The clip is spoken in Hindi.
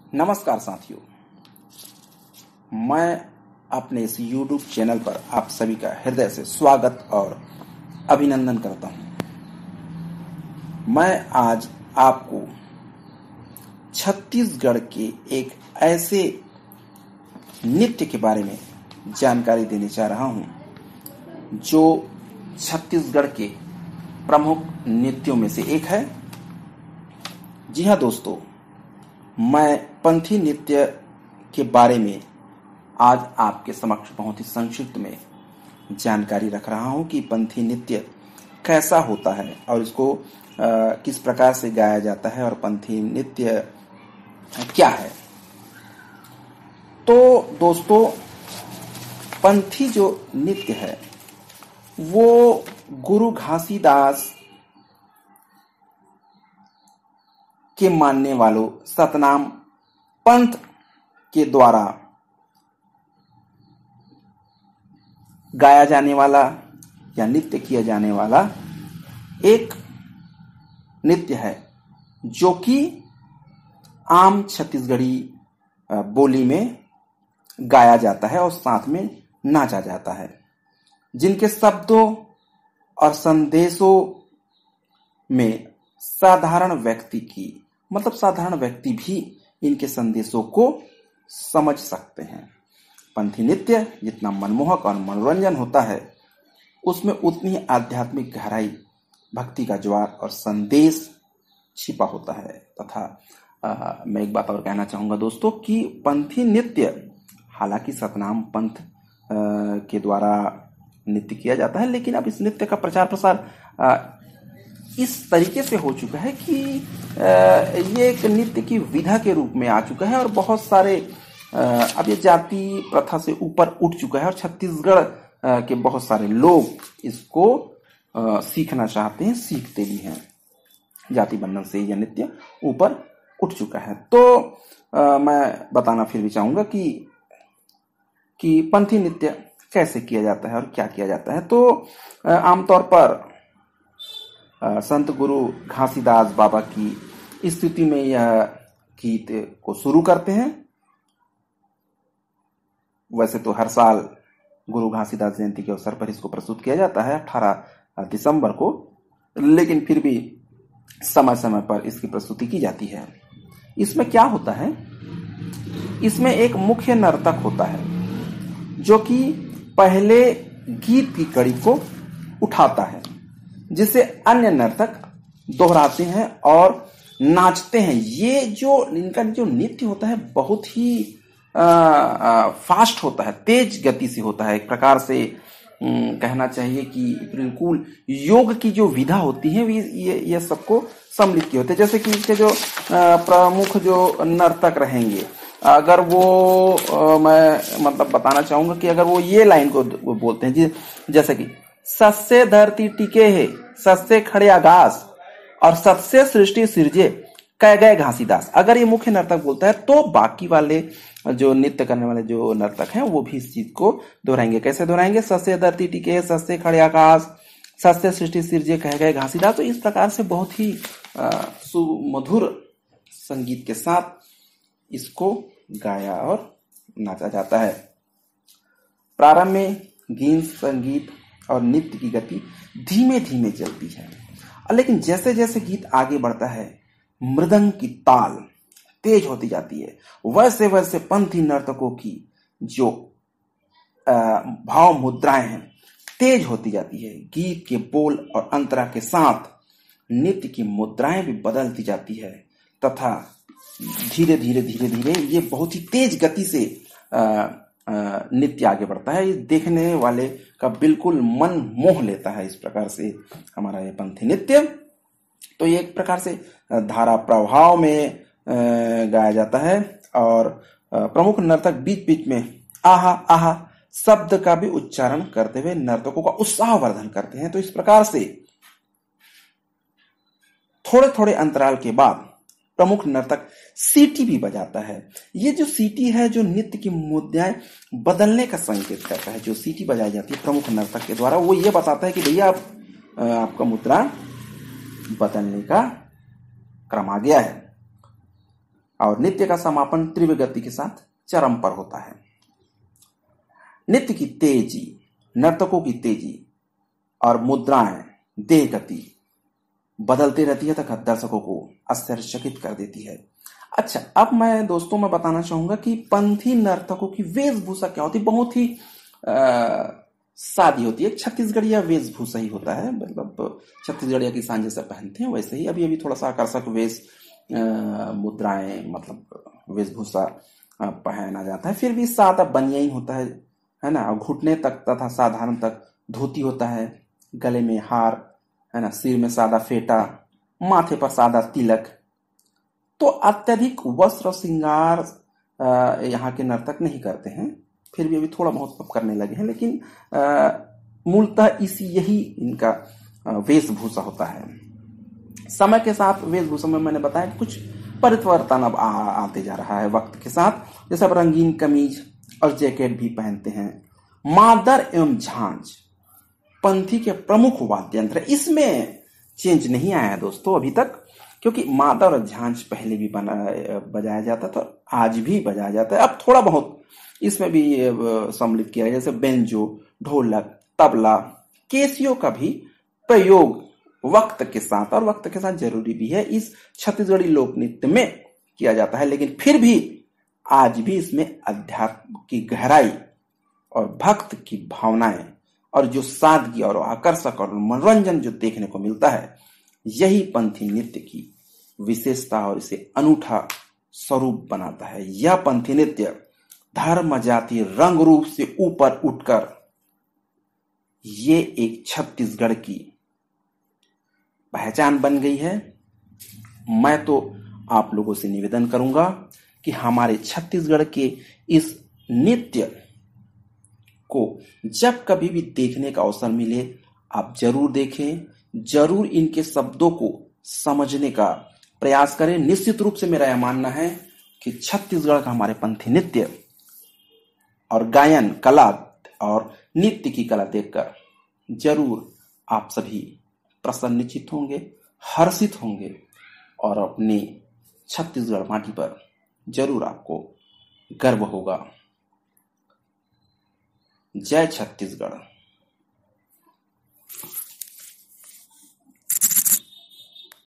नमस्कार साथियों, मैं अपने इस YouTube चैनल पर आप सभी का हृदय से स्वागत और अभिनंदन करता हूं। मैं आज आपको छत्तीसगढ़ के एक ऐसे नृत्य के बारे में जानकारी देने जा रहा हूं जो छत्तीसगढ़ के प्रमुख नृत्यों में से एक है। जी हाँ दोस्तों, मैं पंथी नृत्य के बारे में आज आपके समक्ष बहुत ही संक्षिप्त में जानकारी रख रहा हूं कि पंथी नृत्य कैसा होता है और इसको किस प्रकार से गाया जाता है और पंथी नृत्य क्या है। तो दोस्तों, पंथी जो नृत्य है वो गुरु घासीदास के मानने वालों सतनाम पंथ के द्वारा गाया जाने वाला या नृत्य किया जाने वाला एक नृत्य है जो कि आम छत्तीसगढ़ी बोली में गाया जाता है और साथ में नाचा जाता है, जिनके शब्दों और संदेशों में साधारण व्यक्ति भी इनके संदेशों को समझ सकते हैं। पंथी नृत्य जितना मनमोहक और मनोरंजन होता है, उसमें उतनी ही आध्यात्मिक गहराई, भक्ति का ज्वार और संदेश छिपा होता है। तथा मैं एक बात और कहना चाहूंगा दोस्तों कि पंथी नृत्य हालांकि सतनाम पंथ के द्वारा नृत्य किया जाता है, लेकिन अब इस नृत्य का प्रचार प्रसार इस तरीके से हो चुका है कि ये एक नृत्य की विधा के रूप में आ चुका है और बहुत सारे अब ये जाति प्रथा से ऊपर उठ चुका है और छत्तीसगढ़ के बहुत सारे लोग इसको सीखना चाहते हैं, सीखते भी हैं। जाति बंधन से यह नृत्य ऊपर उठ चुका है। तो मैं बताना फिर भी चाहूंगा कि पंथी नृत्य कैसे किया जाता है और क्या किया जाता है। तो आमतौर पर संत गुरु घासीदास बाबा की स्तुति में यह गीत को शुरू करते हैं। वैसे तो हर साल गुरु घासीदास जयंती के अवसर पर इसको प्रस्तुत किया जाता है 18 दिसंबर को, लेकिन फिर भी समय समय पर इसकी प्रस्तुति की जाती है। इसमें क्या होता है, इसमें एक मुख्य नर्तक होता है जो कि पहले गीत की कड़ी को उठाता है, जिसे अन्य नर्तक दोहराते हैं और नाचते हैं। ये जो इनका जो नृत्य होता है बहुत ही फास्ट होता है, तेज गति से होता है। एक प्रकार से कहना चाहिए कि बिल्कुल योग की जो विधा होती है ये सबको सम्मिलित किए होते हैं। जैसे कि इसके जो प्रमुख जो नर्तक रहेंगे, अगर वो मैं मतलब बताना चाहूंगा कि अगर वो ये लाइन को वो बोलते हैं जैसे कि सत्से धरती टिके है, सत्से खड़े आकाश और सत्से सृष्टि सिरजे कह गए घासीदास। अगर ये मुख्य नर्तक बोलता है तो बाकी वाले जो नृत्य करने वाले जो नर्तक हैं वो भी इस चीज को दोहराएंगे। कैसे दोहराएंगे? सत्से धरती टिके है, सत्से खड़े आकाश, सत्से सृष्टि सिरजे कह गए घासीदास। तो इस प्रकार से बहुत ही सुमधुर संगीत के साथ इसको गाया और नाचा जाता है। प्रारंभ में गीत, संगीत और नृत्य की गति धीमे धीमे चलती है, लेकिन जैसे जैसे गीत आगे बढ़ता है मृदंग की ताल तेज होती जाती है। वैसे वैसे पंथी नर्तकों की जो भाव मुद्राएं हैं तेज होती जाती है। गीत के बोल और अंतरा के साथ नृत्य की मुद्राएं भी बदलती जाती है तथा धीरे धीरे धीरे धीरे ये बहुत ही तेज गति से नृत्य आगे बढ़ता है। ये देखने वाले का बिल्कुल मन मोह लेता है। इस प्रकार से हमारा ये पंथी नृत्य, तो ये एक प्रकार से धारा प्रभाव में गाया जाता है और प्रमुख नर्तक बीच बीच में आहा आहा शब्द का भी उच्चारण करते हुए नर्तकों का उत्साहवर्धन करते हैं। तो इस प्रकार से थोड़े थोड़े अंतराल के बाद प्रमुख नर्तक सीटी भी बजाता है। ये जो सीटी है जो नृत्य की मुद्राएं बदलने का संकेत करता है। जो सीटी बजाई जाती है प्रमुख नर्तक के द्वारा, वो ये बताता है कि भैया आपका मुद्रा बदलने का क्रम आ गया है। और नृत्य का समापन तीव्र गति के साथ चरम पर होता है। नृत्य की तेजी, नर्तकों की तेजी और मुद्राएं, देह गति बदलती रहती है तथा दर्शकों को आश्चर्यचकित कर देती है। अच्छा, अब मैं दोस्तों मैं बताना चाहूंगा कि पंथी नर्तकों की वेशभूषा क्या होती है। बहुत ही सादी होती है। छत्तीसगढ़िया वेशभूषा ही होता है, मतलब छत्तीसगढ़िया की सांझ जैसे पहनते हैं वैसे ही अभी अभी थोड़ा सा आकर्षक वेश मुद्राएं मतलब वेशभूषा पहना जाता है। फिर भी सादा बनिया ही होता है ना। घुटने तक तथा साधारण तक धोती होता है, गले में हार है ना, सिर में सादा फेटा, माथे पर सादा तिलक। तो अत्यधिक वस्त्र और श्रृंगार यहाँ के नर्तक नहीं करते हैं, फिर भी अभी थोड़ा बहुत अब करने लगे हैं, लेकिन मूलतः यही इनका वेशभूषा होता है। समय के साथ वेशभूषा में मैंने बताया कुछ परिवर्तन अब आते जा रहा है वक्त के साथ। जैसे अब रंगीन कमीज और जैकेट भी पहनते हैं। मादर एवं झांझ पंथी के प्रमुख वाद्य यंत्र, इसमें चेंज नहीं आया है दोस्तों अभी तक, क्योंकि मादर और झांझ पहले भी बजाया जाता था, आज भी बजाया जाता है। अब थोड़ा बहुत इसमें भी सम्मिलित किया है, जैसे बेंजो, ढोलक, तबला, केसियो का भी प्रयोग वक्त के साथ, और वक्त के साथ जरूरी भी है, इस छत्तीसगढ़ी लोक नृत्य में किया जाता है। लेकिन फिर भी आज भी इसमें अध्यात्म की गहराई और भक्त की भावनाएं और जो सादगी और आकर्षक और मनोरंजन जो देखने को मिलता है, यही पंथी नृत्य की विशेषता और इसे अनूठा स्वरूप बनाता है। यह पंथी नृत्य धर्म, जाति, रंग रूप से ऊपर उठकर ये एक छत्तीसगढ़ की पहचान बन गई है। मैं तो आप लोगों से निवेदन करूंगा कि हमारे छत्तीसगढ़ के इस नृत्य को जब कभी भी देखने का अवसर मिले आप जरूर देखें, जरूर इनके शब्दों को समझने का प्रयास करें। निश्चित रूप से मेरा यह मानना है कि छत्तीसगढ़ का हमारे पंथी नृत्य और गायन कला और नृत्य की कला देखकर जरूर आप सभी प्रसन्नचित्त होंगे, हर्षित होंगे और अपने छत्तीसगढ़ माटी पर जरूर आपको गर्व होगा। जय छत्तीसगढ़।